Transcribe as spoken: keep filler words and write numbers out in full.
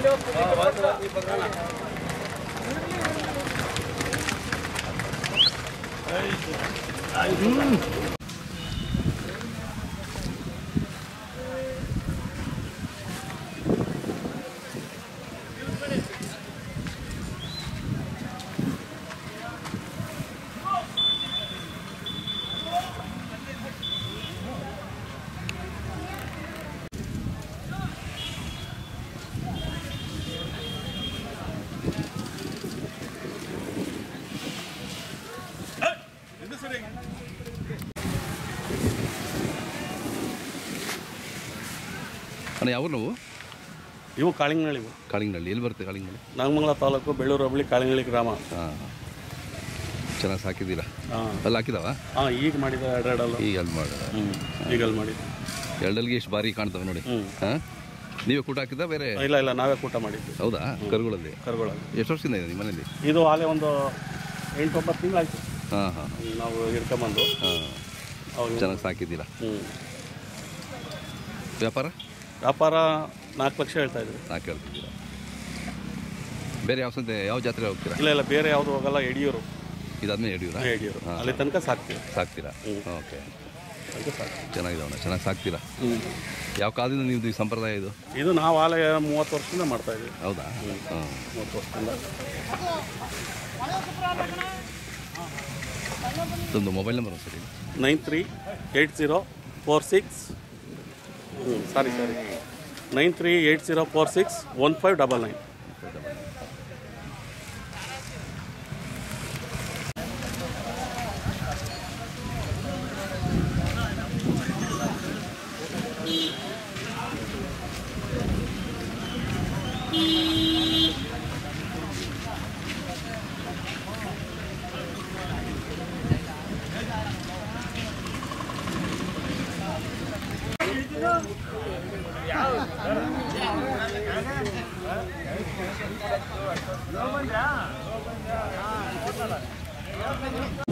ಅಣ್ಣ ಯಾವ ನಾವು ಇವು ಕಾಳಿಂಗನಳ್ಳಿ. ಕಾಳಿಂಗನಳ್ಳಿ ಎಲ್ಲಿ ಬರುತ್ತೆ? ಕಾಳಿಂಗನಳ್ಳಿ ನಾಗಮಂಗಲ ತಾಲೂಕು ಬೆಳ್ಳೂರು ಹೋಬಳಿ ಕಾಳಿಂಗನಳ್ಳಿ ಗ್ರಾಮ. ಹಾಂ, ಚೆನ್ನಾಗಿ ಸಾಕಿದ್ದೀರಾ? ಹಾಂ, ಅಲ್ಲಿ ಹಾಕಿದಾವ? ಹಾಂ, ಈಗ ಮಾಡಿದ ಎರಡೆರಡಲ್ಲ. ಈಗ ಅಲ್ಲಿ ಮಾಡಿದ. ಹ್ಞೂ, ಈಗ ಅಲ್ಲಿ ಮಾಡಿದ್ದು. ಎರಡಲ್ಲಿಗೆ ಎಷ್ಟು ಭಾರಿ ಕಾಣ್ತವೆ ನೋಡಿ. ಹ್ಞೂ. ಹಾಂ, ನೀವೇ ಕೂಟ ಹಾಕಿದ್ದ ಬೇರೆ? ಇಲ್ಲ ಇಲ್ಲ, ನಾವೇ ಕೂಟ ಮಾಡಿದ್ವಿ. ಹೌದಾ? ಕರುಗಳಲ್ಲಿ? ಕರುಗಳಲ್ಲಿ. ಎಷ್ಟು ವರ್ಷದಿಂದ ಇದೆ ನಿಮ್ಮ ಮನೇಲಿ? ಇದು ಆಲೇ ಒಂದು ಎಂಟು ಒಂಬತ್ತು ತಿಂಗಳಾಯ್ತು. ಹಾಂ ಹಾಂ, ನಾವು ಹಿಡ್ಕೊಂಬಂದು. ಹಾಂ, ಅವ್ರು ಚೆನ್ನಾಗಿ ಸಾಕಿದ್ದೀರಾ? ಹ್ಞೂ. ವ್ಯಾಪಾರ? ವ್ಯಾಪಾರ ನಾಲ್ಕು ಲಕ್ಷ ಹೇಳ್ತಾ ಇದ್ವಿ. ನಾಲ್ಕು ಹೇಳ್ತಿದ್ದೀರಾ? ಬೇರೆ ಯಾವ ಸಂತೆ, ಯಾವ ಜಾತ್ರೆ ಹೋಗ್ತೀರಾ? ಇಲ್ಲ ಇಲ್ಲ, ಬೇರೆ ಯಾವುದು ಹೋಗಲ್ಲ. ಯಡಿಯೂರು. ಇದಾದ್ಮೇಲೆ ಯಡಿಯೂರ? ಯಡಿಯೂರು ಅಲ್ಲಿ ತನಕ ಸಾಕ್ತೀವಿ. ಸಾಕ್ತೀರಾ? ಓಕೆ, ಸಾಕ್ತೀವಿ. ಚೆನ್ನಾಗಿದ್ದಾವಣ್ಣ, ಚೆನ್ನಾಗಿ ಸಾಕ್ತೀರಾ? ಹ್ಞೂ. ಯಾವ ಕಾಲದಿಂದ ನೀವು ಈ ಸಂಪ್ರದಾಯ ಇದು? ಇದು ನಾವು ಆಲೇ ಮೂವತ್ತು ವರ್ಷದಿಂದ ಮಾಡ್ತಾ ಇದ್ದೀವಿ. ಹೌದಾ? ಹಾಂ, ಮೂವತ್ತು ವರ್ಷದಿಂದ. ಒಂದು ಮೊಬೈಲ್ ನಂಬರ್ ಸರಿ? Nine three eight zero four six ಹ್ಞೂ sorry sorry nine three eight zero four six one five double nine. ಯಾವ